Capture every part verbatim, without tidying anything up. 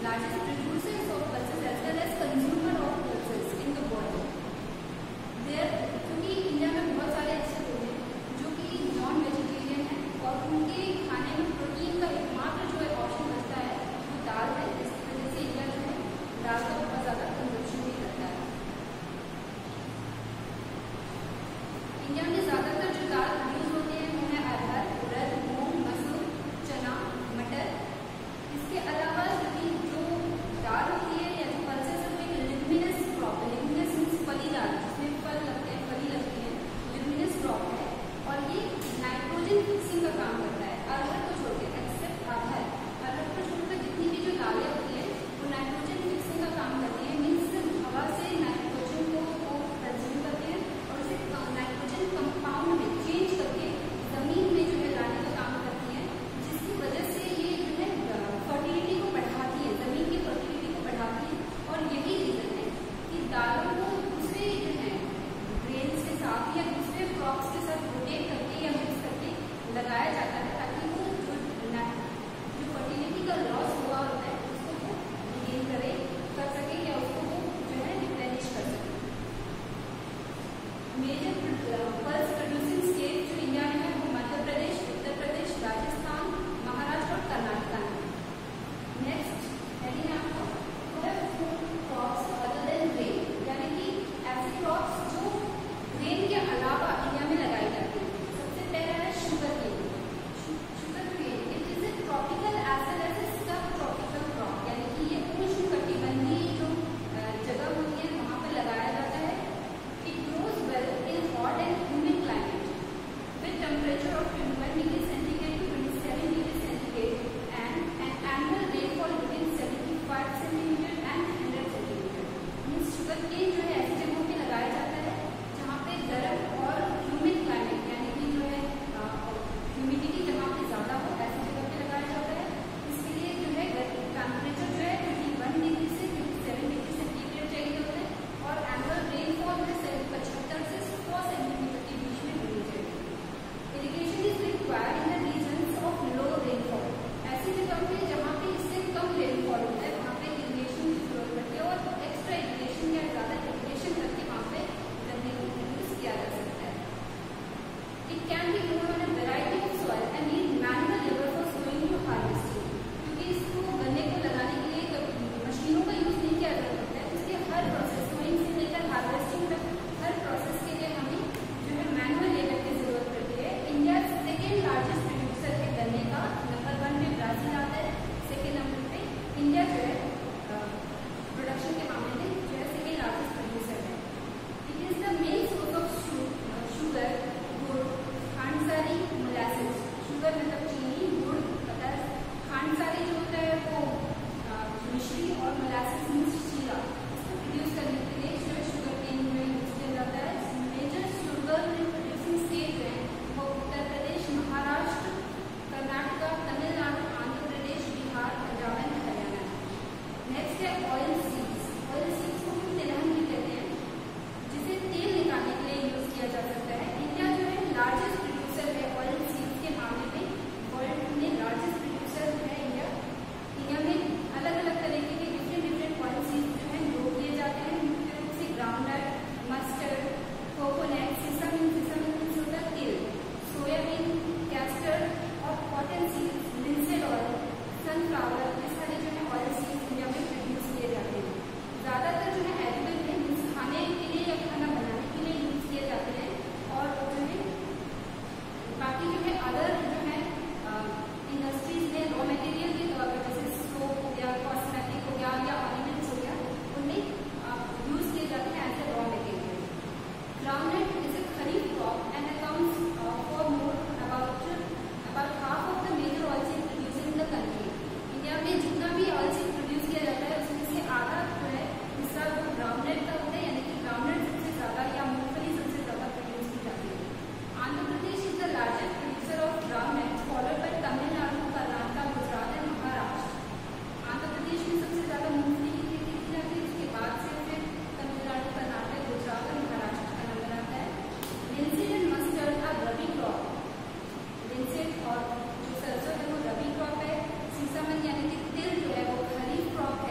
largest producers of pulses as well as consumer of pulses in the world. There, क्योंकि India में बहुत सारे ऐसे लोग हैं जो कि नॉन वेजिटेरियन हैं और उनके खाने में प्रोटीन का एकमात्र जो है ऑप्शन बचता है वो दाल है, जिसकी वजह से इंडिया जो है दाल का बहुत ज़्यादा कंजप्शन भी करता है। इंडिया में ज़्यादातर जो दाल यूज होती है वो है अरहर, उड़द, मूंग, मसूर, चना, मटर। इसके अलावा जो दाल होती है या जो पल्सेस है वो एक लिग्मिनस क्रॉप है। लिग्मिनस मीन्स फली दाल, जिसमें फल लगते हैं, फली लगती है, लिग्मिनस क्रॉप है और ये नाइट्रोजन फिक्सिंग का काम करता है। अरहर को छोड़ के, एक्सेप्ट अरहर, अरहर को छोड़कर जितनी भी जो दालें होती है वो नाइट्रोजन फिक्सिंग का काम करती है। मीन्स हवा से नाइट्रोजन को वो कंज्यूम करते हैं और उसे नाइट्रोजन कंपाउंड में चेंज करके जमीन में जो है लाने का काम करती है, जिसकी वजह से ये जो है फर्टिलिटी को बढ़ाती है, जमीन की फर्टिलिटी को बढ़ाती है। और यही रीजन है कि दालों को दूसरे जो है ग्रेन्स के साथ या दूसरे क्रॉप्स के साथ रोटेट करके या मिक्स करके लगाया जाता है, ताकि वो जो जो फर्टिलिटी का लॉस हुआ होता है उसको वो गेन करे कर सके या उसको वो जो है रिप्लेनिश कर सके। मेजर पल्स प्रोड्यूसिंग स्टेट जो इंडिया में है वो मध्य प्रदेश, उत्तर प्रदेश, राजस्थान, महाराष्ट्र और कर्नाटक है। नेक्स्ट हेडिंग आपको food crops other than grain, यानी कि ऐसे क्रॉप्स जो ग्रेन के अलावा इंडिया में लगाई जाती है। सबसे पहला है sugar cane. Sugar cane it is a tropical as well as a subtropical crop, यानी कि ये उष्णकटिबंधीय जो जगह होती है वहाँ पे लगाया जाता है। It grows well in hot and humid climate with temperature of twenty-one degrees centigrade to twenty-seven degrees centigrade and an annual rainfall between seventy-five centimeter and one hundred centimeter. Means sugar cane जो है ऐसी जगहों पे लगाया जाता है जहाँ पे गर्म और ह्यूमिड क्लाइमेट, यानी कि जो है ह्यूमिडिटी जहाँ पे ज़्यादा हो ऐसी जगह पे लगाया जाता है। इसके लिए जो है टेम्परेचर जो है इक्कीस डिग्री से सत्ताईस डिग्री सेंटीग्रेड चाहिए होता है और एनुअल रेनफॉल जो है पचहत्तर से सौ सेंटीमीटर के बीच में होनी चाहिए। Irrigation is required in the regions of low rainfall. ऐसी जगह पे जहाँ पे इससे कम रेनफॉल होता है वहाँ पे इरिगेशन की जरूरत पड़ती है और एक्स्ट्रा इरिगेशन या ज़्यादा इरिगेशन करके वहाँ पे गन्ने को यूज किया जा सकता है। It can be grown on a variety of soil and need manual labour for sowing to harvesting, क्योंकि इसको गन्ने को लगाने के लिए मशीनों का यूज नहीं किया जा सकता है। इसलिए हर प्रोसेस सोइंग से लेकर हार्वेस्टिंग तक हर प्रोसेस के लिए हमें जो है मैनुअल लेबर की जरूरत पड़ती है। इंडिया सेकेंड लार्जेस्ट प्रोड्यूसर है गन्ने का, नंबर वन पे ब्राजील आता है, सेकेंड नंबर पे इंडिया जो है प्रोडक्शन के मामले में जो है सेकेंड लार्जेस्ट प्रोड्यूसर है। It is the main source of sugar, gur, khandsari, molasses. Sugar मतलब चीनी, गुड़ पता है, खांडसारी जो होता है वो मिश्री और मोलासेस मीन्स शीरा, इसको प्रोड्यूस करने के लिए जो है शुगर केन में यूज किया जाता है। मेजर शुगर प्रोड्यूसिंग स्टेट जो है वो उत्तर प्रदेश, महाराष्ट्र, कर्नाटक, तमिलनाडु, आंध्र प्रदेश, बिहार, पंजाब एंड हरियाणा। नेक्स्ट है ऑयल सीड्स। ऑयल सीड्स को हम तिलहन भी कहते हैं, जिसे तेल निकालने के लिए यूज किया जा सकता है। इंडिया जो है लार्जेस्ट प्रोड्यूसर है ऑयल सीड्स के मामले में, वर्ल्ड में लार्जेस्ट प्रोड्यूसर है इंडिया। इंडिया में अलग अलग तरीके के डिफरेंट डिफरेंट ऑयल सीड्स जो है ग्रो किए जाते हैं, मुख्य रूप से groundnut, mustard, coconut, sesame sesame होता है तिल, सोयाबीन, कैस्टर और cotton seeds, linseed oil, sunflower, ये सारे जो है ऑयल सीड्स इंडिया में प्रोड्यूस किए जाते हैं। ज़्यादातर जो है एडिबल है, मीन्स खाने के लिए या खाना बनाने के लिए यूज किए जाते हैं। और जो है बाकी जो है अदर जो है इंडस्ट्रीज में रॉ मटेरियल के तौर पर जैसे सोप हो गया, कॉस्मेटिक हो गया या ऑर्नामेंट्स हो गया, उनमें यूज किए जाते हैं as a raw material. Groundnut is a kharif crop and accounts for more about about half of the major oil seed producer in the country. India में जितना भी ऑयल सीड प्रोड्यूस किया जाता है उसमें से आधा जो है हिस्सा वो ग्राउंडनट का होता है, यानी कि ग्राउंडनट सबसे ज्यादा या मूंगफली सबसे ज्यादा प्रोड्यूस की जाती है। Andhra Pradesh is the largest producer of groundnut followed by Tamil Nadu, Karnataka, Gujarat and Maharashtra. Andhra Pradesh में सबसे ज्यादा मूंगफली की खेती की जाती है, उसके बाद से फिर तमिलनाडु, कर्नाटक, गुजरात और महाराष्ट्र का नंबर आता है। Linseed and mustard are rabi crop. Linseed और जो सरसों है वो रबी क्रॉप है। सीसामन यानी कि तिल जो है वो खरीफ क्रॉप है।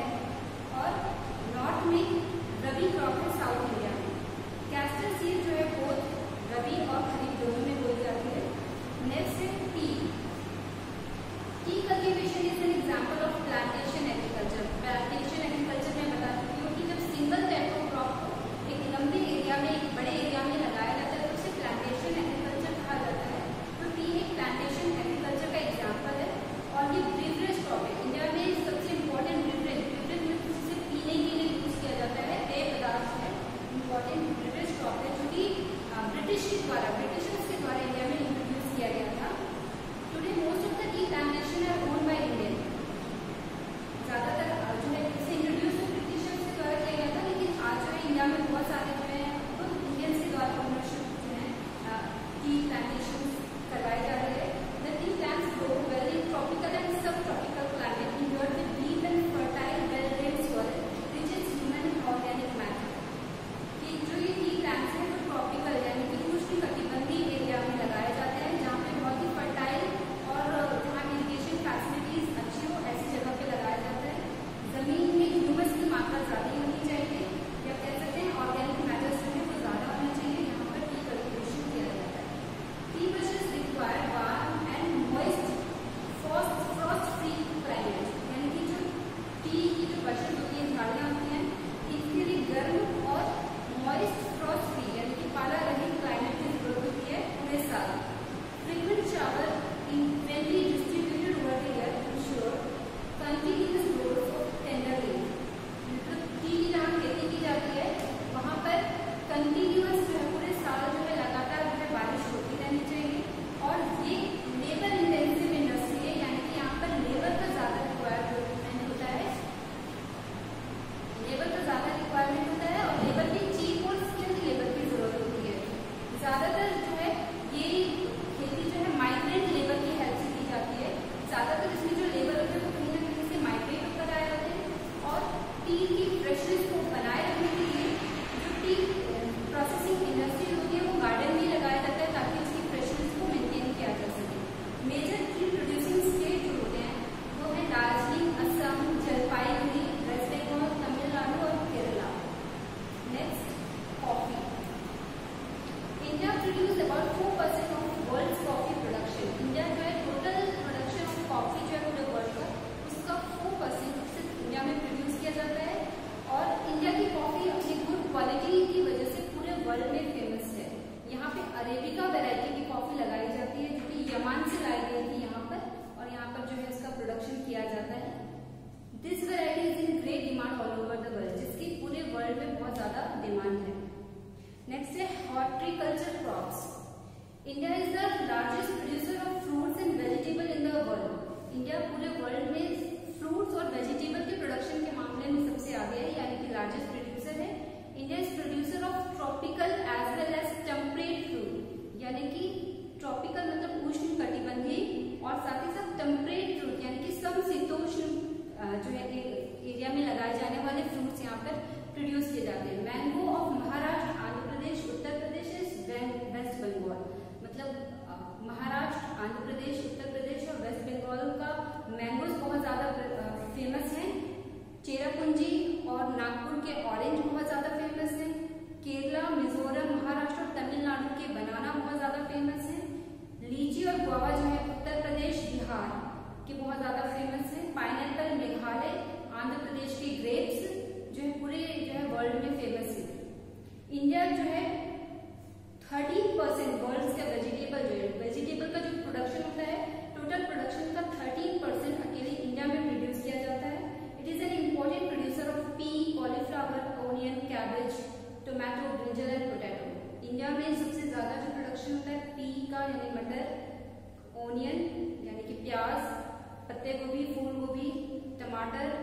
अरेबिका वैरायटी की कॉफी लगाई जाती है, जो कि यमन से लाई गई थी यहाँ पर, और यहाँ पर जो है इसका प्रोडक्शन किया जाता है। This variety is in great demand all over the world, जिसकी पूरे वर्ल्ड में बहुत ज्यादा डिमांड है। नेक्स्ट है horticulture crops. India is the largest producer of fruits and vegetable in the world. India पूरे वर्ल्ड में फ्रूट्स और वेजिटेबल के प्रोडक्शन के मामले में सबसे आगे है, यानी कि लार्जेस्ट प्रोड्यूसर है। India is producer of tropical as well as temperate fruit, यानी कि ट्रॉपिकल मतलब उष्ण कटिबंधीय और साथ ही साथ टेम्परेट फ्रूट यानी कि समशीतोष्ण जो है एरिया में लगाए जाने वाले फ्रूट्स यहाँ पर प्रोड्यूस किए जाते हैं। Mango of Maharashtra, Andhra Pradesh, Uttar Pradesh, west Bengal, मतलब महाराष्ट्र, आंध्र प्रदेश, उत्तर प्रदेश और वेस्ट बंगाल का मैंगोज बहुत ज्यादा फेमस है। चेरापूंजी और नागपुर के ऑरेंज बहुत ज्यादा फेमस है। केरला, मिजोरम, महाराष्ट्र और तमिलनाडु के बनाना बहुत ज्यादा फेमस है। लीची और गुआवा जो है उत्तर प्रदेश, बिहार के बहुत ज्यादा फेमस है। पाइनएप्पल मेघालय, आंध्र प्रदेश के ग्रेप्स जो है पूरे जो है वर्ल्ड में फेमस है। इंडिया जो है थर्टीन परसेंट वर्ल्ड का वेजिटेबल जो है वेजिटेबल का जो प्रोडक्शन होता है, टोटल प्रोडक्शन का थर्टीन परसेंट अकेले इंडिया में प्रोड्यूस किया जाता है। It is an important producer of pea, cauliflower, onion, cabbage, tomato, brinjal and potato. India में सबसे ज्यादा जो प्रोडक्शन होता है पी का यानी मटर, ओनियन यानी कि प्याज, पत्ते गोभी, फूल गोभी, टमाटर